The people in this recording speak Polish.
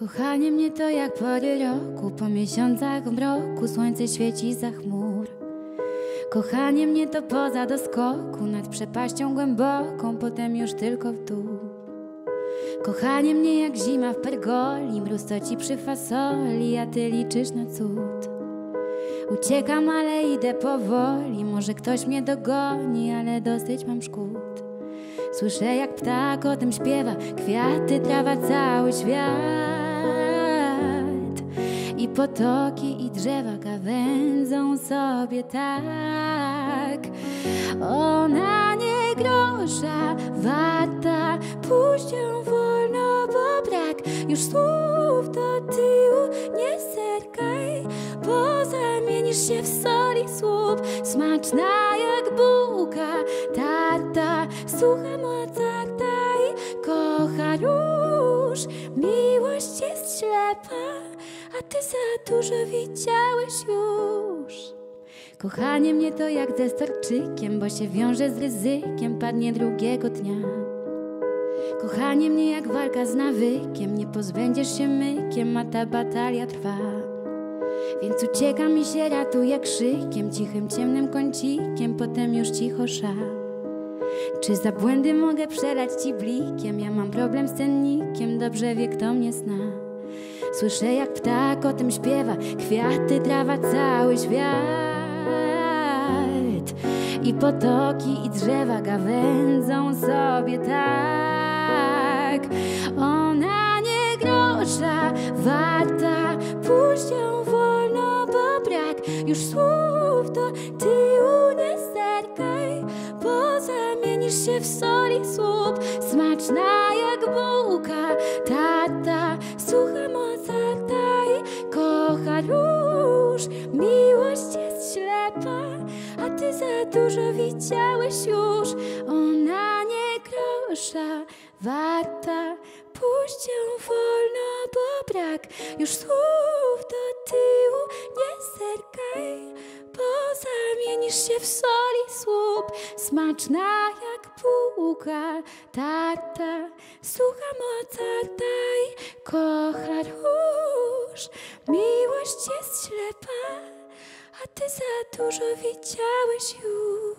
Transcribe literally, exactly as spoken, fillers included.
Kochanie mnie to jak pory roku, po miesiącach w mroku słońce świeci za chmur. Kochanie mnie to poza doskoku, nad przepaścią głęboką, potem już tylko w dół. Kochanie mnie jak zima w pergoli, mróz to ci przy fasoli, a ty liczysz na cud. Uciekam, ale idę powoli, może ktoś mnie dogoni, ale dosyć mam szkód. Słyszę jak ptak o tym śpiewa, kwiaty, trawa, cały świat. I potoki i drzewa gawędzą sobie tak. Ona nie grosza warta, puść ją wolno, bo brak już słów do tyłu. Nie zerkaj, bo zamienisz się w soli słup. Smaczna jak bułka tarta, sucha mocarta i kocha róż. Miłość jest ślepa, a ty za dużo widziałeś już. Kochanie mnie to jak ze storczykiem, bo się wiąże z ryzykiem, padnie drugiego dnia. Kochanie mnie jak walka z nawykiem, nie pozbędziesz się mykiem, a ta batalia trwa. Więc uciekam i się ratuję krzykiem, cichym, ciemnym kącikiem, potem już cicho szał. Czy za błędy mogę przelać ci blikiem? Ja mam problem z cennikiem, dobrze wie kto mnie zna. Słyszę jak ptak o tym śpiewa, kwiaty, trawa, cały świat. I potoki i drzewa gawędzą sobie tak. Ona nie grosza warta, puść ją wolno, bo brak już słów do tyłu. Nie zerkaj, bo zamienisz się w soli słup. Smaczna jak bułka tarta, sucha mocarta i kocha róż. Miłość jest ślepa, a ty za dużo widziałeś już. Ona nie grosza warta, puść ją wolno, bo brak już słów do tyłu. Nie zerkaj, bo zamienisz się w soli słup. Smaczna jak bułka tarta, sucha mocarta i kocha róż. Miłość jest ślepa, a ty za dużo widziałeś już.